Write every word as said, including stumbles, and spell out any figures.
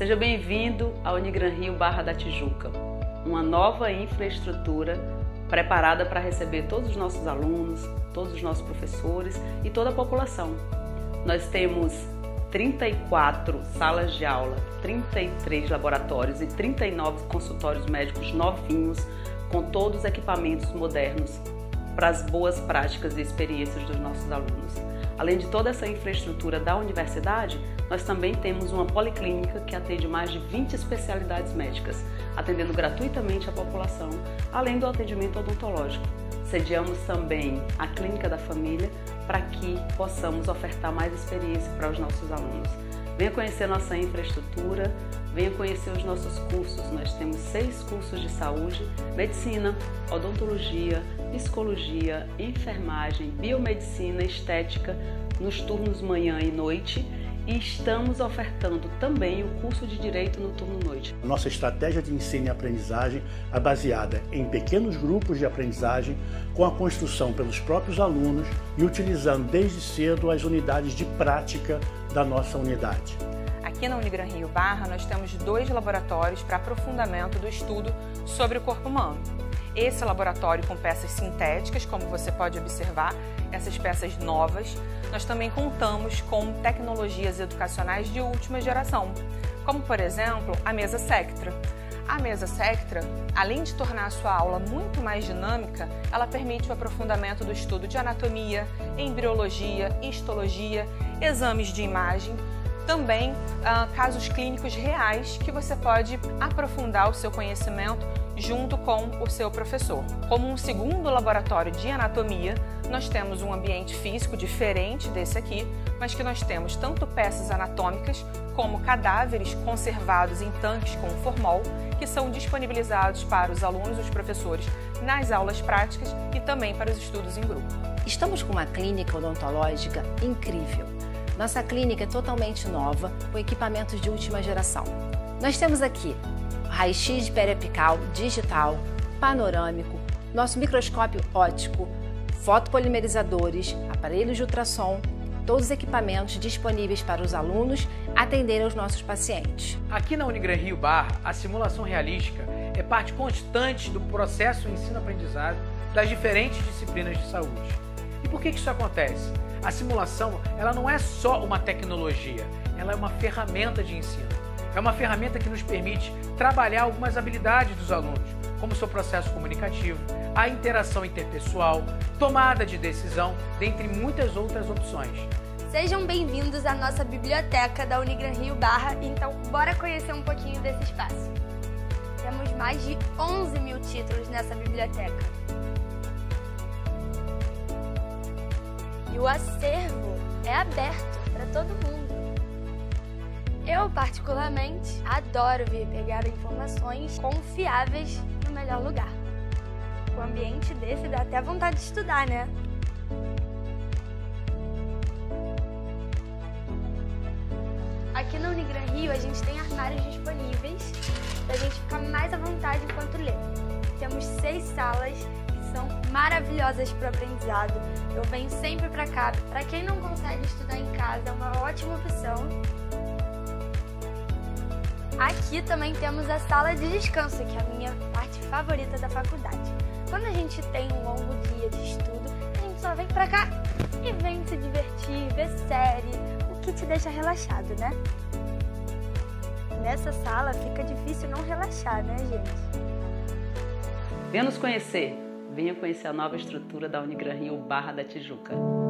Seja bem-vindo à Unigran Rio Barra da Tijuca, uma nova infraestrutura preparada para receber todos os nossos alunos, todos os nossos professores e toda a população. Nós temos trinta e quatro salas de aula, trinta e três laboratórios e trinta e nove consultórios médicos novinhos, com todos os equipamentos modernos para as boas práticas e experiências dos nossos alunos. Além de toda essa infraestrutura da universidade, nós também temos uma policlínica que atende mais de vinte especialidades médicas, atendendo gratuitamente a população, além do atendimento odontológico. Sediamos também a Clínica da Família para que possamos ofertar mais experiência para os nossos alunos. Venha conhecer nossa infraestrutura, venha conhecer os nossos cursos. Nós temos seis cursos de saúde, medicina, odontologia, psicologia, enfermagem, biomedicina, estética, nos turnos manhã e noite. E estamos ofertando também o curso de Direito no turno noite. Nossa estratégia de ensino e aprendizagem é baseada em pequenos grupos de aprendizagem, com a construção pelos próprios alunos e utilizando desde cedo as unidades de prática da nossa unidade. Aqui na Unigran Rio Barra nós temos dois laboratórios para aprofundamento do estudo sobre o corpo humano. Esse laboratório com peças sintéticas, como você pode observar, essas peças novas. Nós também contamos com tecnologias educacionais de última geração, como por exemplo a mesa Sectra. A mesa Sectra, além de tornar a sua aula muito mais dinâmica, ela permite o aprofundamento do estudo de anatomia, embriologia, histologia, exames de imagem, também ah, casos clínicos reais que você pode aprofundar o seu conhecimento junto com o seu professor. Como um segundo laboratório de anatomia, nós temos um ambiente físico diferente desse aqui, mas que nós temos tanto peças anatômicas como cadáveres conservados em tanques com formol, que são disponibilizados para os alunos e os professores nas aulas práticas e também para os estudos em grupo. Estamos com uma clínica odontológica incrível. Nossa clínica é totalmente nova, com equipamentos de última geração. Nós temos aqui raio-x periapical digital, panorâmico, nosso microscópio óptico, fotopolimerizadores, aparelhos de ultrassom, todos os equipamentos disponíveis para os alunos atenderem aos nossos pacientes. Aqui na Unigran Rio Barra, a simulação realística é parte constante do processo ensino-aprendizado das diferentes disciplinas de saúde. E por que isso acontece? A simulação ela não é só uma tecnologia, ela é uma ferramenta de ensino. É uma ferramenta que nos permite trabalhar algumas habilidades dos alunos, como o seu processo comunicativo, a interação interpessoal, tomada de decisão, dentre muitas outras opções. Sejam bem-vindos à nossa biblioteca da Unigran Rio Barra, então bora conhecer um pouquinho desse espaço. Temos mais de onze mil títulos nessa biblioteca. E o acervo é aberto para todo mundo. Eu, particularmente, adoro vir pegar informações confiáveis no melhor lugar. Com um ambiente desse dá até vontade de estudar, né? Aqui na Unigran Rio a gente tem armários disponíveis para a gente ficar mais à vontade enquanto lê. Temos seis salas que são maravilhosas para o aprendizado. Eu venho sempre para cá. Para quem não consegue estudar em casa, é uma ótima opção. Aqui também temos a sala de descanso, que é a minha parte favorita da faculdade. Quando a gente tem um longo dia de estudo, a gente só vem pra cá e vem se divertir, ver série, o que te deixa relaxado, né? Nessa sala fica difícil não relaxar, né, gente? Venha nos conhecer, venha conhecer a nova estrutura da Unigran Rio Barra da Tijuca.